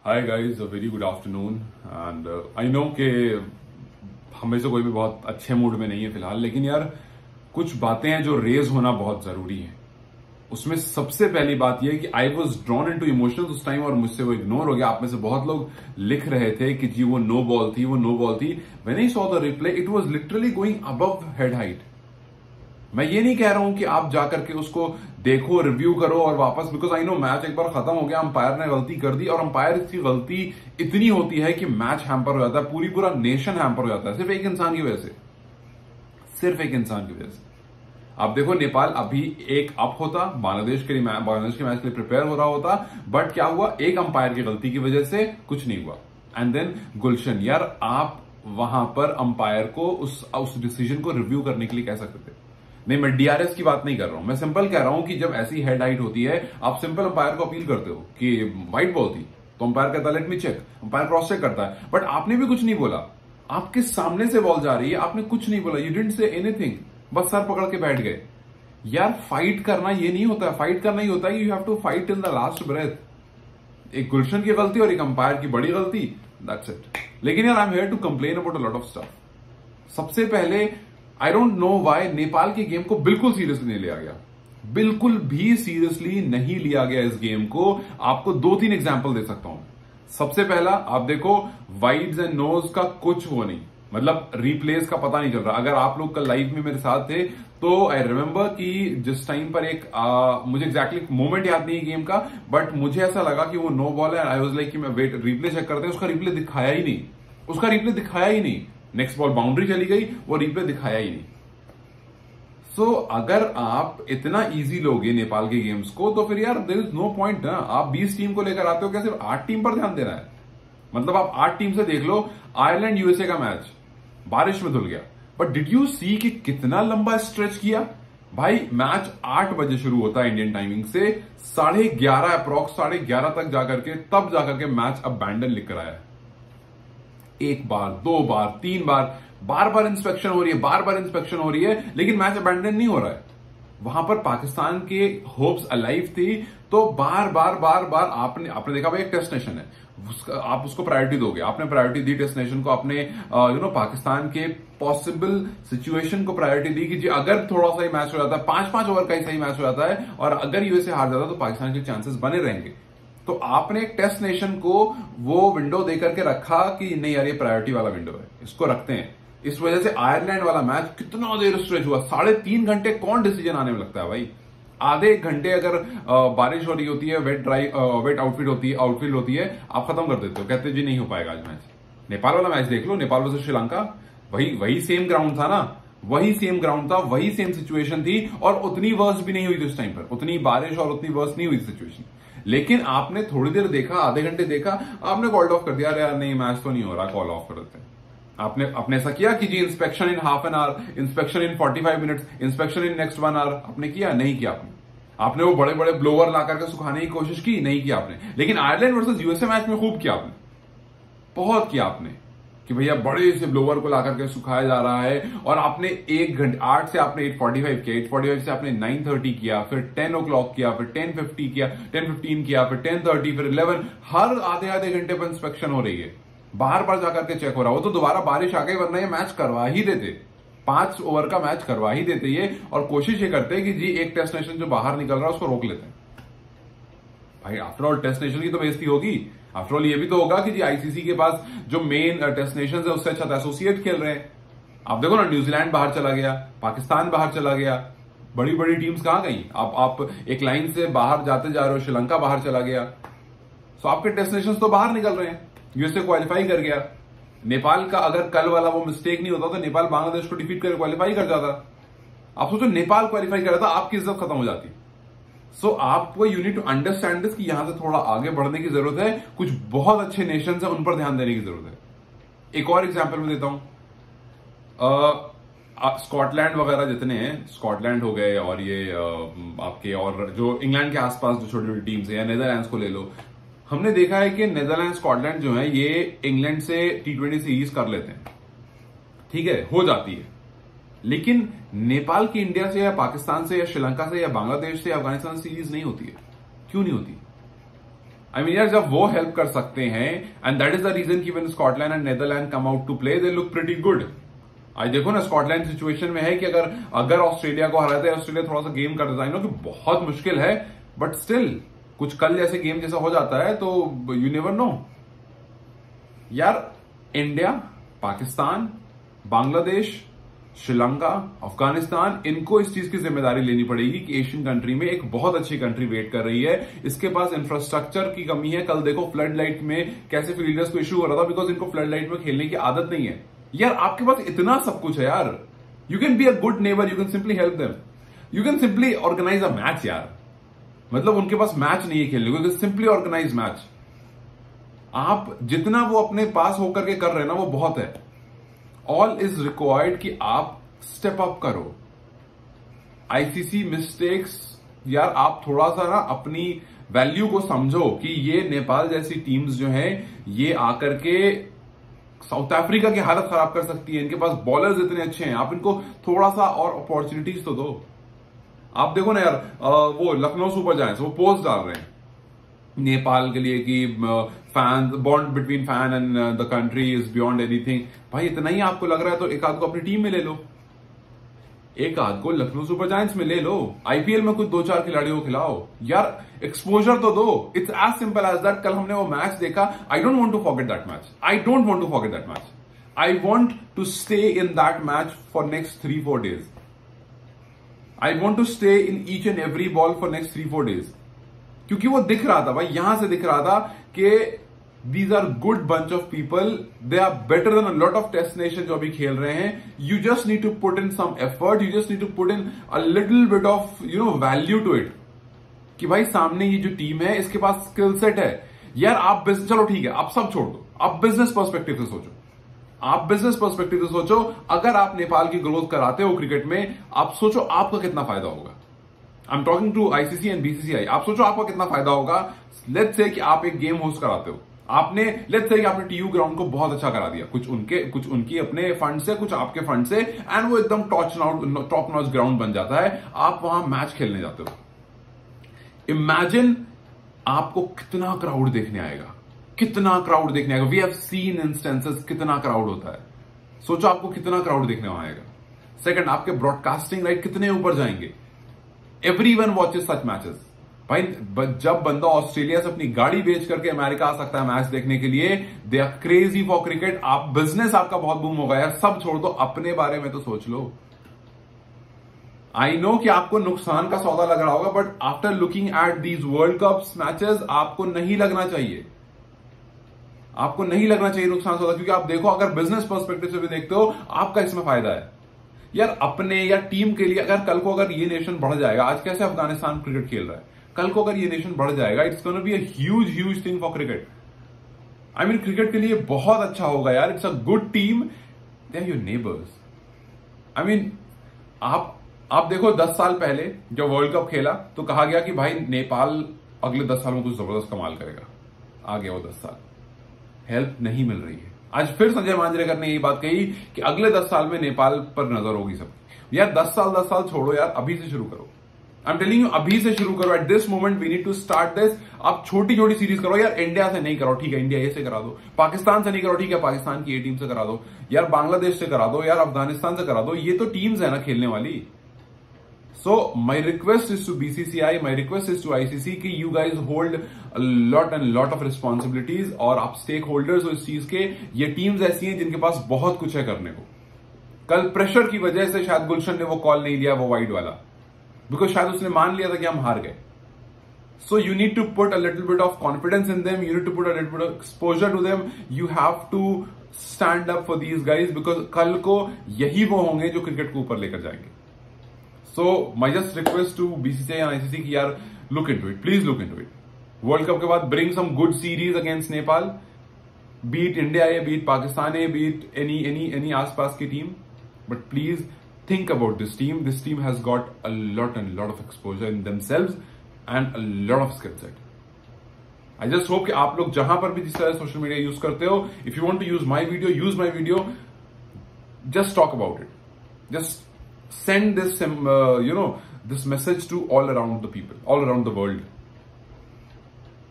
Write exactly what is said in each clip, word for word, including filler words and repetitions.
Hi guys, a very good afternoon. And I know कि हमें से कोई भी बहुत अच्छे मूड में नहीं है फिलहाल, लेकिन यार कुछ बातें हैं जो रेज होना बहुत जरूरी है। उसमें सबसे पहली बात यह है कि I was drawn into emotions उस टाइम और मुझसे वो इग्नोर हो गया। आप में से बहुत लोग लिख रहे थे कि जी वो नो बॉल थी, वो नो बॉल थी। When I saw the replay it was literally going above head height. मैं ये नहीं कह रहा हूं कि आप जाकर के उसको देखो, रिव्यू करो और वापस, बिकॉज आई नो मैच एक बार खत्म हो गया, अंपायर ने गलती कर दी और अंपायर की गलती इतनी होती है कि मैच हैम्पर हो जाता है, पूरी पूरा नेशन हैम्पर हो जाता है सिर्फ एक इंसान की वजह से, सिर्फ एक इंसान की वजह से। आप देखो, नेपाल अभी एक अप होता, बांग्लादेश के लिए बांग्लादेश के मैच के लिए प्रिपेयर हो रहा होता, बट क्या हुआ, एक अंपायर की गलती की वजह से कुछ नहीं हुआ। एंड देन गुलशन, यार आप वहां पर अंपायर को उस उस डिसीजन को रिव्यू करने के लिए कह सकते थे। नहीं, मैं डीआरएस की बात नहीं कर रहा हूं, मैं सिंपल कह रहा हूं कि जब ऐसी हेड हाइट होती है, आप सिंपल अंपायर को अपील करते हो कि व्हाइट बॉल थी, तो अंपायर कहता है let me check, umpire cross check करता है, बट आपने भी कुछ नहीं बोला। आपके सामने से बॉल जा रही है, आपने कुछ नहीं बोला, यू डिडंट से एनीथिंग, बस सर पकड़ के बैठ गए। यार फाइट करना ये नहीं होता है, फाइट करना ही होता है, you have to fight till the last breath. एक गुलशन की गलती और एक अंपायर की बड़ी गलती, दैट्स इट। लेकिन यार I am here to complain about a lot of stuff. सबसे पहले I don't know why Nepal के गेम को बिल्कुल सीरियसली नहीं लिया गया, बिल्कुल भी सीरियसली नहीं लिया गया इस गेम को। आपको दो तीन एग्जांपल दे सकता हूं। सबसे पहला, आप देखो वाइड्स एंड नोज का कुछ वो नहीं, मतलब रिप्लेस का पता नहीं चल रहा। अगर आप लोग कल लाइव में मेरे साथ थे तो आई रिमेंबर कि जिस टाइम पर एक आ, मुझे एग्जैक्टली exactly मोमेंट याद नहीं है गेम का, बट मुझे ऐसा लगा कि वो नो बॉल है। आई वाज लाइक कि मैं वेट रिप्ले चेक करते हैं, उसका रिप्ले दिखाया ही नहीं, उसका रिप्ले दिखाया ही नहीं। नेक्स्ट बॉल बाउंड्री चली गई, वो रिप्ले दिखाया ही नहीं। सो so, अगर आप इतना इजी लोगे नेपाल के गेम्स को, तो फिर यार देयर इज नो पॉइंट ना। आप बीस टीम को लेकर आते हो, क्या सिर्फ आठ टीम पर ध्यान देना है? मतलब आप आठ टीम से देख लो, आयरलैंड यूएसए का मैच बारिश में धुल गया, बट डिड यू सी कि कितना लंबा स्ट्रेच किया भाई। मैच आठ बजे शुरू होता है इंडियन टाइमिंग से, साढ़े ग्यारह अप्रॉक्स साढ़े ग्यारह तक जाकर के तब जाकर के मैच अबैंडन लिख कर आया। एक बार, दो बार, तीन बार, बार बार इंस्पेक्शन हो रही है, बार बार इंस्पेक्शन हो रही है, लेकिन मैच अबैंडन नहीं हो रहा है। वहां पर पाकिस्तान के होप्स अलाइव थी, तो बार बार बार बार आपने आपने देखा भाई एक टेस्ट नेशन है, उसका आप उसको प्रायोरिटी दोगे, आपने प्रायोरिटी दी टेस्ट नेशन को, आपने यू नो पाकिस्तान के पॉसिबल सिचुएशन को प्रायोरिटी दी कि जी अगर थोड़ा सा ही मैच हो जाता है, पांच पांच ओवर का ही सही मैच हो जाता है और अगर यूएसए हार जाता है तो पाकिस्तान के चांसेस बने रहेंगे। तो आपने एक टेस्ट नेशन को वो विंडो देकर के रखा कि नहीं यार ये प्रायोरिटी वाला विंडो है, इसको रखते हैं। इस वजह से आयरलैंड वाला मैच कितना देर स्ट्रेच हुआ, साढ़े तीन घंटे कौन डिसीजन आने में लगता है भाई। आधे एक घंटे अगर बारिश हो रही होती है, वेट ड्राई वेट आउटफिट होती है आउटफील्ड होती है, आप खत्म कर देते हो, कहते जी नहीं हो पाएगा आज मैच। नेपाल वाला मैच देख लो, नेपाल वर्सेस श्रीलंका, वही वही सेम ग्राउंड था ना, वही सेम ग्राउंड था, वही सेम सिचुएशन थी और उतनी वर्स भी नहीं हुई थी उस टाइम पर, उतनी बारिश और उतनी वर्स नहीं हुई सिचुएशन। लेकिन आपने थोड़ी देर देखा, आधे घंटे देखा, आपने कॉल्ड ऑफ कर दिया, अरे यार नहीं मैच तो नहीं हो रहा, कॉल ऑफ कर देते हैं। आपने अपने ऐसा किया कि जी inspection in half an hour, inspection in forty five minutes, inspection in next one hour, आपने किया? नहीं किया आपने। आपने वो बड़े बड़े ब्लोवर ला करके सुखाने की कोशिश की? नहीं किया आपने। लेकिन आयरलैंड वर्सेस यूएसए मैच में खूब किया आपने, बहुत किया आपने कि भैया बड़े से ब्लोवर को ला करके सुखाया जा रहा है। और आपने एक घंटे आठ से आपने एट फोर्टी फाइव किया, एट फोर्टी फाइव से आपने नाइन थर्टी किया, फिर टेन ओ क्लॉक किया, फिर टेन फिफ्टी किया, टेन फिफ्टीन किया, फिर टेन थर्टी, फिर इलेवन। हर आधे आधे घंटे पर इंस्पेक्शन हो रही है, बार बार जाकर के चेक हो रहा हो। तो दोबारा बारिश आ गई, वरना ये मैच करवा ही देते, पांच ओवर का मैच करवा ही देते ये, और कोशिश ये करते कि जी एक टेस्ट नेशन जो बाहर निकल रहा है उसको रोक लेते हैं। भाई आफ्टर ऑल टेस्ट नेशन की तो बेइज्जती होगी, आफ्टर ऑल ये भी तो होगा कि जी आईसीसी के पास जो मेन टेस्ट नेशन है उससे अच्छा एसोसिएट खेल रहे हैं। आप देखो ना, न्यूजीलैंड बाहर चला गया, पाकिस्तान बाहर चला गया, बड़ी बड़ी टीम्स कहां गई। आप आप एक लाइन से बाहर जाते जा रहे हो, श्रीलंका बाहर चला गया, सो आपके टेस्ट नेशन तो बाहर निकल रहे हैं। यूएसए क्वालिफाई कर गया। नेपाल का अगर कल वाला वो मिस्टेक नहीं होता तो नेपाल बांग्लादेश को डिफीट कर क्वालिफाई कर जाता। आप सोचो नेपाल क्वालिफाई कर रहा था, आपकी इज्जत खत्म हो जाती। सो so, आपको you need to understand this कि यहां से थोड़ा आगे बढ़ने की जरूरत है, कुछ बहुत अच्छे नेशंस हैं उन पर ध्यान देने की जरूरत है। एक और एग्जांपल मैं देता हूं, स्कॉटलैंड वगैरह जितने हैं, स्कॉटलैंड हो गए और ये आ, आपके और जो इंग्लैंड के आसपास जो छोटी छोटी टीम्स है, या नेदरलैंड्स को ले लो, हमने देखा है कि नेदरलैंड स्कॉटलैंड जो है ये इंग्लैंड से टी ट्वेंटी सीरीज कर लेते हैं, ठीक है, हो जाती है। लेकिन नेपाल की इंडिया से या पाकिस्तान से या श्रीलंका से या बांग्लादेश से या अफगानिस्तान सीरीज नहीं होती है। क्यों नहीं होती? आई मीन यार जब वो हेल्प कर सकते हैं, and that is the reason कि when Scotland and Netherland come out to play they look pretty good. आज देखो ना स्कॉटलैंड सिचुएशन में है कि अगर अगर ऑस्ट्रेलिया को हराते हैं, ऑस्ट्रेलिया थोड़ा सा गेम कर देता है, नो कि बहुत मुश्किल है, बट स्टिल कुछ कल जैसे गेम जैसा हो जाता है तो यू नेवर नो। यार इंडिया, पाकिस्तान, बांग्लादेश, श्रीलंका, अफगानिस्तान, इनको इस चीज की जिम्मेदारी लेनी पड़ेगी कि एशियन कंट्री में एक बहुत अच्छी कंट्री वेट कर रही है, इसके पास इंफ्रास्ट्रक्चर की कमी है। कल देखो फ्लड लाइट में कैसे फील्डर्स को इशू हो रहा था बिकॉज इनको फ्लड लाइट में खेलने की आदत नहीं है। यार आपके पास इतना सब कुछ है यार, you can be a good neighbour, you can simply help them, you can simply organise a match यार। मतलब उनके पास मैच नहीं है खेलने को, सिंपली ऑर्गेनाइज मैच। आप जितना वो अपने पास होकर के कर रहे हैं ना वो बहुत है। ऑल इज रिक्वायर्ड कि आप स्टेप अप करो। आईसीसी मिस्टेक्स, यार आप थोड़ा सा ना अपनी वैल्यू को समझो कि ये नेपाल जैसी टीम्स जो हैं ये आकर के साउथ अफ्रीका की हालत खराब कर सकती है। इनके पास बॉलर्स इतने अच्छे हैं, आप इनको थोड़ा सा और अपॉर्चुनिटीज तो दो। आप देखो ना यार, वो लखनऊ सुपर जायंट्स वो पोस्ट डाल रहे हैं नेपाल के लिए कि fan bond between fan and the country is beyond anything. भाई इतना ही आपको लग रहा है तो एक आध को अपनी टीम में ले लो, एक आध को लखनऊ सुपर जायंट्स में ले लो, आईपीएल में कुछ दो चार खिलाड़ियों को खिलाओ यार, एक्सपोजर तो दो। It's as simple as that. कल हमने वो मैच देखा, I don't want to forget that match, I don't want to forget that match, I want to stay in that match for next three four days, I want to stay in each and every ball for next three four days. क्योंकि वो दिख रहा था भाई, यहां से दिख रहा था कि These are good bunch of people. They are better than a lot of test nations जो अभी खेल रहे हैं. You just need to put in some effort. You just need to put in a little bit of you know value to it. कि भाई सामने ये जो टीम है इसके पास स्किल सेट है यार। आप बिजनेस, चलो ठीक है, आप सब छोड़ दो, आप बिजनेस पर्सपेक्टिव से सोचो, आप बिजनेस पर्सपेक्टिव से सोचो। अगर आप नेपाल की ग्रोथ कराते हो क्रिकेट में, आप सोचो आपका कितना फायदा होगा। I am talking to ICC and BCCI. आप सोचो आपका कितना फायदा होगा। लेट्स से कि आप एक गेम होस्ट कराते हो, आपने लेट्स से कि आपने टीयू ग्राउंड को बहुत अच्छा करा दिया, कुछ उनके कुछ उनकी अपने फंड से, कुछ आपके फंड से, एंड वो एकदम टॉप टॉप नॉच ग्राउंड बन जाता है। आप वहां मैच खेलने जाते हो। इमेजिन आपको कितना क्राउड देखने आएगा, कितना क्राउड देखने आएगा। वी हैव सीन इंस्टेंसेस कितना क्राउड होता है। सोचो आपको कितना क्राउड देखने आएगा। सेकंड, आपके ब्रॉडकास्टिंग राइट कितने ऊपर जाएंगे। Everyone watches such matches. भाई जब बंदा ऑस्ट्रेलिया से अपनी गाड़ी बेच करके अमेरिका आ सकता है मैच देखने के लिए, they are crazy for cricket. आप बिजनेस आपका बहुत बूम होगा यार, सब छोड़ दो, अपने बारे में तो सोच लो। आई नो कि आपको नुकसान का सौदा लग रहा होगा, but after looking at these world cup matches आपको नहीं लगना चाहिए, आपको नहीं लगना चाहिए नुकसान सौदा। क्योंकि आप देखो, अगर बिजनेस पर्सपेक्टिव से भी देखते हो, आपका इसमें फायदा है यार। अपने या टीम के लिए अगर कल को अगर ये नेशन बढ़ जाएगा, आज कैसे अफगानिस्तान क्रिकेट खेल रहा है, कल को अगर ये नेशन बढ़ जाएगा, it's gonna be a huge huge thing for cricket. I mean cricket के लिए बहुत अच्छा होगा यार। It's a good team, they are your neighbours. I mean आप आप देखो, दस साल पहले जब वर्ल्ड कप खेला तो कहा गया कि भाई नेपाल अगले दस साल में कुछ जबरदस्त कमाल करेगा। आ गया वो दस साल, हेल्प नहीं मिल रही है। आज फिर संजय मांजरेकर ने यही बात कही कि अगले दस साल में नेपाल पर नजर होगी सबकी। यार दस साल दस साल छोड़ो यार, अभी से शुरू करो। आई एम टेलिंग यू, अभी से शुरू करो। At this moment we need to start this. आप छोटी छोटी सीरीज करो यार। इंडिया से नहीं करो, ठीक है, इंडिया ए से करा दो। पाकिस्तान से नहीं करो, ठीक है, पाकिस्तान की ए टीम से करा दो यार। बांग्लादेश से करा दो यार, अफगानिस्तान से करा दो। ये तो टीम्स है ना खेलने वाली। So my request is to BCCI, my request is to ICC कि you guys hold lot and lot of responsibilities, और आप स्टेक होल्डर्स हो इस चीज के। ये टीम्स ऐसी हैं जिनके पास बहुत कुछ है करने को। कल प्रेशर की वजह से शायद गुलशन ने वो कॉल नहीं लिया, वो वाइड वाला, बिकॉज शायद उसने मान लिया था कि हम हार गए। So you need to put a little bit of confidence in them, you need to put a little bit of exposure to them. You have to stand up for these guys, because कल को यही वो होंगे जो cricket को ऊपर लेकर जाएंगे। So my just request to BCCI and ICC की यार look into it, please look into it. World cup के बाद bring some good series against Nepal, beat India है, बीट पाकिस्तान है, बीट एनी एनी एनी आसपास की टीम, but please think about this team. This team has got a lot and lot of exposure in themselves and a lot of skill set. I just hope कि आप लोग जहां पर भी जिस तरह सोशल मीडिया यूज करते हो, if you want to use my video, use my video. Just talk about it. Just send this, uh, you know, this message to all around the people, all around the world.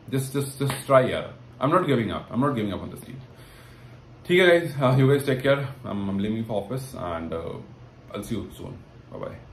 Just just just try यार. I am not giving up. I am not giving up on this deal. ठीक है guys, you guys take care. I am leaving for office and I will see you soon. Bye bye.